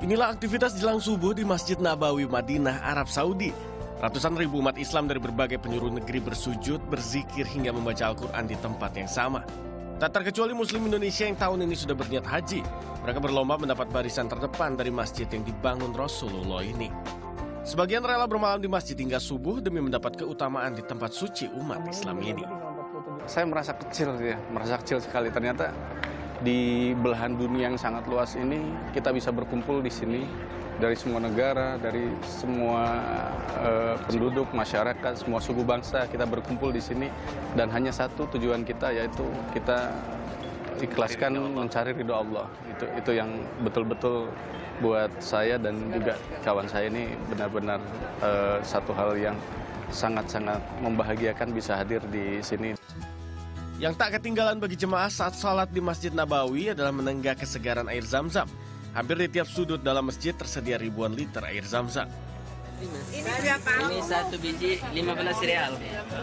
Inilah aktivitas jelang subuh di Masjid Nabawi, Madinah, Arab Saudi. Ratusan ribu umat Islam dari berbagai penjuru negeri bersujud, berzikir hingga membaca Al-Quran di tempat yang sama. Tak terkecuali Muslim Indonesia yang tahun ini sudah berniat haji. Mereka berlomba mendapat barisan terdepan dari masjid yang dibangun Rasulullah ini. Sebagian rela bermalam di masjid hingga subuh demi mendapat keutamaan di tempat suci umat Islam ini. Saya merasa kecil sekali. Ternyata di belahan dunia yang sangat luas ini kita bisa berkumpul di sini dari semua negara, dari semua penduduk, masyarakat, semua suku bangsa kita berkumpul di sini dan hanya satu tujuan kita, yaitu kita ikhlaskan mencari ridho Allah. Itu yang betul-betul buat saya dan juga kawan saya ini benar-benar satu hal yang sangat-sangat membahagiakan bisa hadir di sini. Yang tak ketinggalan bagi jemaah saat salat di Masjid Nabawi adalah menenggak kesegaran air Zam-Zam. Hampir di tiap sudut dalam masjid tersedia ribuan liter air Zam-Zam. Ini berapa? Ini 1 biji 15 real.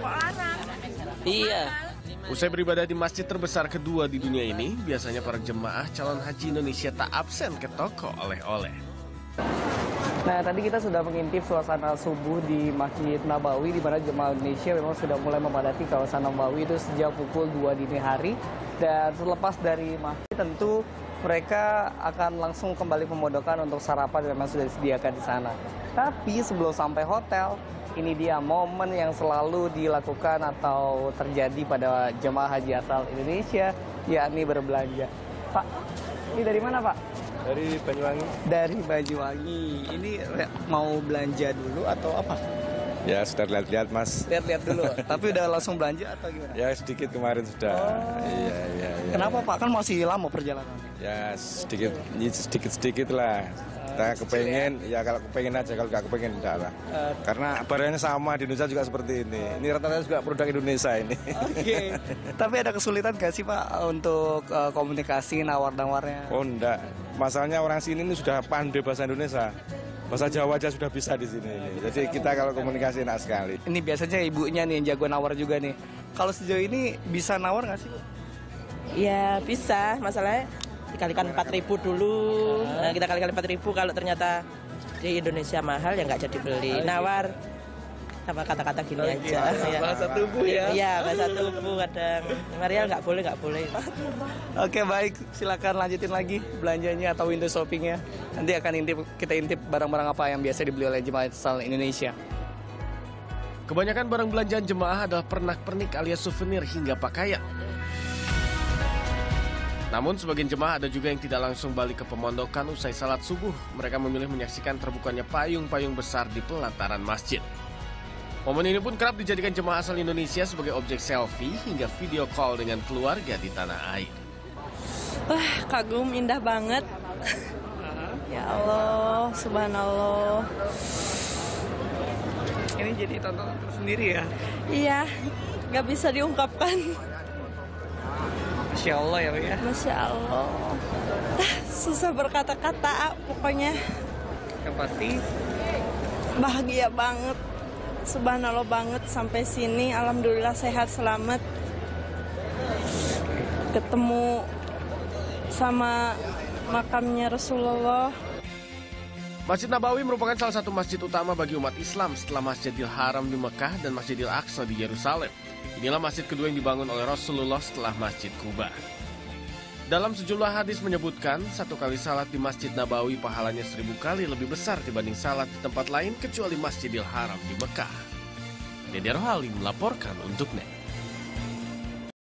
Iya. Usai beribadah di masjid terbesar kedua di dunia ini, biasanya para jemaah calon haji Indonesia tak absen ke toko oleh-oleh. Nah, tadi kita sudah mengintip suasana subuh di Masjid Nabawi, di mana jemaah Indonesia memang sudah mulai memadati kawasan Nabawi itu sejak pukul 2 dini hari. Dan selepas dari masjid tentu mereka akan langsung kembali pemondokan untuk sarapan yang memang sudah disediakan di sana. Tapi sebelum sampai hotel, ini dia momen yang selalu dilakukan atau terjadi pada jemaah haji asal Indonesia, yakni berbelanja. Pak, ini dari mana Pak? Dari Banyuwangi. Dari Banyuwangi. Ini mau belanja dulu atau apa? Ya sudah lihat-lihat Mas. Lihat-lihat dulu. Tapi udah langsung belanja atau gimana? Ya sedikit kemarin sudah. Oh. Iya. Kenapa Pak? Kan masih lama perjalanan. Ya sedikit lah. Kita kepengen, ya kalau kepengen aja, kalau nggak kepengen enggak lah. Karena barangnya sama di Indonesia juga seperti ini. Ini rata-rata juga produk Indonesia ini. Oke. Tapi ada kesulitan nggak sih Pak untuk komunikasi nawar-nawarnya? Oh enggak. Masalahnya orang sini ini sudah pandai bahasa Indonesia. Bahasa Jawa aja sudah bisa di sini. Jadi kita kalau komunikasi enak sekali. Ini biasanya ibunya nih yang jago nawar juga nih. Kalau sejauh ini bisa nawar nggak sih Bu? Ya bisa, masalahnya dikalikan 4.000 dulu. Nah, kita kalikan 4.000, kalau ternyata di Indonesia mahal ya nggak jadi beli. Nawar sama kata-kata gini aja. Bahasa tubuh ya? Iya, bahasa tubuh kadang. Marial nggak boleh. Oke baik, silakan lanjutin lagi belanjanya atau window shoppingnya. Nanti akan kita intip barang-barang apa yang biasa dibeli oleh jemaah asal Indonesia. Kebanyakan barang belanjaan jemaah adalah pernak-pernik alias souvenir hingga pakaian. Namun sebagian jemaah ada juga yang tidak langsung balik ke pemondokan usai salat subuh. Mereka memilih menyaksikan terbukanya payung-payung besar di pelataran masjid. Momen ini pun kerap dijadikan jemaah asal Indonesia sebagai objek selfie hingga video call dengan keluarga di tanah air. Wah, kagum, indah banget. Ya Allah, subhanallah. Ini jadi tontonan tersendiri ya? Iya, nggak bisa diungkapkan. Masya Allah ya. Masya Allah. Susah berkata-kata pokoknya. Yang pasti bahagia banget. Subhanallah banget sampai sini. Alhamdulillah sehat selamat. Ketemu sama makamnya Rasulullah. Masjid Nabawi merupakan salah satu masjid utama bagi umat Islam setelah Masjidil Haram di Mekah dan Masjidil Aqsa di Yerusalem. Inilah masjid kedua yang dibangun oleh Rasulullah setelah Masjid Quba. Dalam sejumlah hadis menyebutkan, satu kali salat di Masjid Nabawi pahalanya 1000 kali lebih besar dibanding salat di tempat lain kecuali Masjidil Haram di Mekah. Dede Rohali melaporkan untuk NET.